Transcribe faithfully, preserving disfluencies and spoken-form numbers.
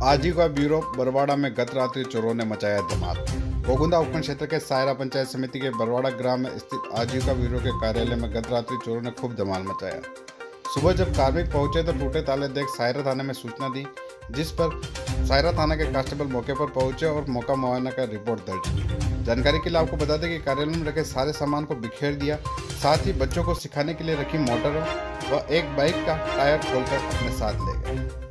आजीविका ब्यूरो बरवाड़ा में गत रात्रि चोरों ने मचाया धमाल। गोगुंदा उपखंड क्षेत्र के सायरा पंचायत समिति के बरवाड़ा ग्राम में स्थित आजीविका ब्यूरो के कार्यालय में गत रात्रि चोरों ने खूब धमाल मचाया। सुबह जब कार्मिक पहुंचे तो टूटे ताले देख सायरा थाने में सूचना दी, जिस पर सायरा थाना के कांस्टेबल मौके पर पहुंचे और मौका मुआयना कर रिपोर्ट दर्ज की। जानकारी के लिए आपको बता दें कि कार्यालय में रखे सारे सामान को बिखेर दिया, साथ ही बच्चों को सिखाने के लिए रखी मोटरों व एक बाइक का टायर खोलकर अपने साथ ले गए।